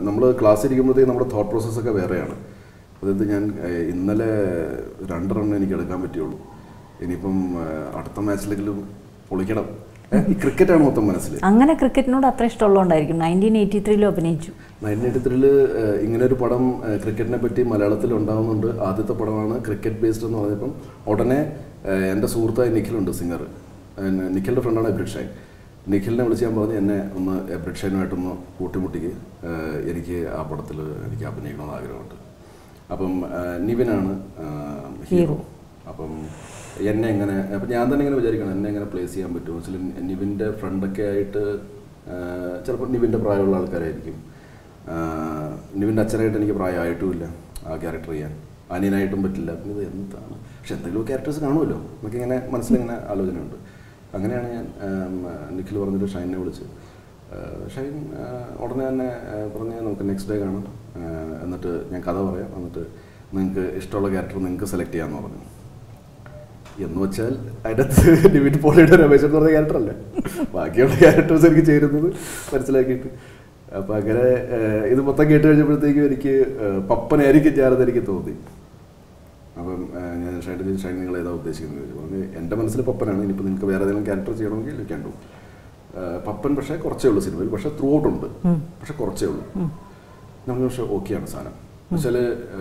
നമ്മൾ ക്ലാസ് ഇരിക്കുമ്പോഴത്തേക്ക് നമ്മുടെ തോട്ട് പ്രോസസ്സൊക്കെ വേറെയാണ്. അതായത് ഞാൻ ഇന്നലെ 2 റൺ എനിക്ക് എടുക്കാൻ പറ്റുള്ളൂ, ഇനിയിപ്പം അടുത്ത മാച്ചിലെങ്കിലും പൊളിക്കണം. ഈ ക്രിക്കറ്റാണ് മൊത്തം മനസ്സിൽ. അങ്ങനെ ക്രിക്കറ്റിനോട് അത്ര ഇഷ്ടമുള്ളതുകൊണ്ടായിരിക്കും 1983 അഭിനയിച്ചു. 1983 ഇങ്ങനെ ഒരു പടം ക്രിക്കറ്റിനെ പറ്റി മലയാളത്തിൽ ഉണ്ടാകുന്നുണ്ട്. ആദ്യത്തെ പടമാണ് ക്രിക്കറ്റ് ബേസ്ഡ് എന്ന് പറഞ്ഞപ്പം ഉടനെ എൻ്റെ സുഹൃത്തായ നിഖിലുണ്ട്, സിംഗർ. നിഖിലിൻ്റെ ഫ്രണ്ടാണ് എബ്രിഡ് ഷൈൻ. നിഖിലിനെ വിളിച്ച് ഞാൻ പറഞ്ഞു എന്നെ ഒന്ന് എബ്രിഡ് ഷൈനുമായിട്ടൊന്ന് കൂട്ടിമുട്ടിക്ക്, എനിക്ക് ആ പടത്തിൽ എനിക്ക് അഭിനയിക്കണമെന്ന് ആഗ്രഹമുണ്ട്. അപ്പം നിവിനാണ് ഹീറോ. അപ്പം എന്നെ എങ്ങനെ, അപ്പം ഞാൻ തന്നെ ഇങ്ങനെ വിചാരിക്കണം എന്നെ എങ്ങനെ പ്ലേസ് ചെയ്യാൻ പറ്റുമോ വെച്ചാൽ നിവിൻ്റെ ഫ്രണ്ടൊക്കെ ആയിട്ട് ചിലപ്പോൾ നിവിൻ്റെ പ്രായമുള്ള ആൾക്കാരായിരിക്കും. നിവിൻ്റെ അച്ഛനായിട്ട് എനിക്ക് പ്രായമായിട്ടുമില്ല ആ ക്യാരക്ടർ ചെയ്യാൻ, അനിയനായിട്ടും പറ്റില്ല. ഇത് എന്താണ്, പക്ഷെ എന്തെങ്കിലും ക്യാരക്ടേഴ്സ് കാണുമല്ലോ നമുക്കിങ്ങനെ മനസ്സിലിങ്ങനെ ആലോചനയുണ്ട്. അങ്ങനെയാണ് ഞാൻ നിഖിൽ പറഞ്ഞിട്ട് ഷൈനെ വിളിച്ച്. ഷൈൻ ഉടനെ തന്നെ പറഞ്ഞ് നമുക്ക് നെക്സ്റ്റ് ഡേ കാണാം, എന്നിട്ട് ഞാൻ കഥ പറയാം, എന്നിട്ട് നിങ്ങൾക്ക് ഇഷ്ടമുള്ള ക്യാരക്ടർ നിങ്ങൾക്ക് സെലക്ട് ചെയ്യാമെന്ന് പറഞ്ഞു. എന്ന് വെച്ചാൽ അതിനകത്ത് നിവിൻ പോളിയുടെ രമേശൻ എന്ന് പറഞ്ഞ ക്യാരക്ടറല്ല, ബാക്കിയുള്ള ക്യാരക്ടേഴ്സ് എനിക്ക് ചേരുന്നത് മനസ്സിലാക്കിയിട്ട്. അപ്പം അങ്ങനെ ഇത് മൊത്തം കേട്ട് കഴിഞ്ഞപ്പോഴത്തേക്കും എനിക്ക് പപ്പനായിരിക്കും ഞാനെന്ന് എനിക്ക് തോന്നി. അപ്പം ഞാൻ ഷൈൻ നിങ്ങൾ ഏതാ ഉദ്ദേശിക്കുന്നത് പറഞ്ഞു. എൻ്റെ മനസ്സിൽ പപ്പനാണ്, ഇനിയിപ്പോൾ നിങ്ങൾക്ക് വേറെ ഏതെങ്കിലും ക്യാരക്ടർ ചെയ്യണമെങ്കിൽ കണ്ടു. പപ്പൻ പക്ഷേ കുറച്ചേ ഉള്ളൂ സിനിമയിൽ, പക്ഷേ ത്രൂ ഔട്ട് ഉണ്ട്, പക്ഷെ കുറച്ചേ ഉള്ളൂ. നമ്മൾ പക്ഷേ ഓക്കെയാണ് സാധനം. എന്നുവെച്ചാൽ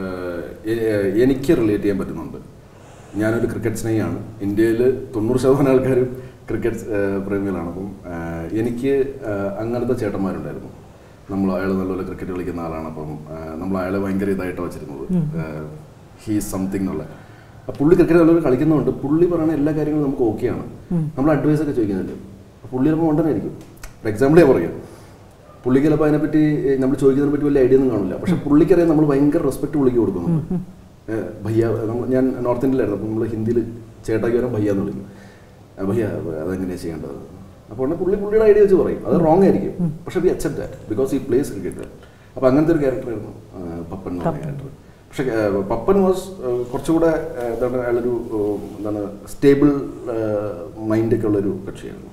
എനിക്ക് റിലേറ്റ് ചെയ്യാൻ പറ്റുന്നുണ്ട്. ഞാനൊരു ക്രിക്കറ്റ് സ്നേഹിയാണ്. ഇന്ത്യയിൽ 90% ആൾക്കാരും ക്രിക്കറ്റ് പ്രേമികളാണ്. അപ്പം എനിക്ക് അങ്ങനത്തെ ചേട്ടന്മാരുണ്ടായിരുന്നു. അയാൾ നല്ലപോലെ ക്രിക്കറ്റ് കളിക്കുന്ന ആളാണ്. അപ്പം നമ്മൾ അയാളെ ഭയങ്കര ഇതായിട്ട് വെച്ചിരുന്നത്, ഹീസ് സംതിങ് എന്നുള്ള. പുള്ളി ക്രിക്കറ്റ് നല്ലപോലെ കളിക്കുന്നതുകൊണ്ട് പുള്ളി പറയുന്ന എല്ലാ കാര്യങ്ങളും നമുക്ക് ഓക്കെയാണ്. നമ്മൾ അഡ്വൈസ് ഒക്കെ ചോദിക്കുന്നുണ്ട്. പുള്ളി ചിലപ്പോൾ ഉണ്ടെന്നായിരിക്കും. ഫോർ എക്സാമ്പിൾ ഞാൻ പറയാം, പുള്ളിക്ക് ചിലപ്പോൾ അതിനെപ്പറ്റി നമ്മൾ ചോദിക്കുന്നതിനെ പറ്റി വലിയ ഐഡിയ ഒന്നും കാണില്ല, പക്ഷെ പുള്ളിക്കറിയാം നമ്മൾ ഭയങ്കര റെസ്പെക്ട് പുള്ളിക്ക് കൊടുക്കുന്നു. ഭയ്യ, ഞാൻ നോർത്ത് ഇന്ത്യയിലായിരുന്നു, അപ്പം നമ്മൾ ഹിന്ദിയിൽ ചേട്ടാക്കി വരാൻ ഭയ്യ എന്ന് വിളിക്കും. ഭയ്യ അതെങ്ങനെയാണ് ചെയ്യേണ്ടത്. അപ്പോൾ പുള്ളിയുടെ ഐഡിയ വെച്ച് പറയും. അത് റോങ് ആയിരിക്കും, പക്ഷെ we accept that because he plays cricket. അപ്പോൾ അങ്ങനത്തെ ഒരു ക്യാരക്ടറായിരുന്നു പപ്പൻ എന്ന് പറഞ്ഞ ക്യാരക്ടർ. പക്ഷെ പപ്പൻ വാസ് കുറച്ചുകൂടെ എന്താണ്, അയാളൊരു സ്റ്റേബിൾ മൈൻഡൊക്കെ ഉള്ളൊരു കക്ഷിയായിരുന്നു.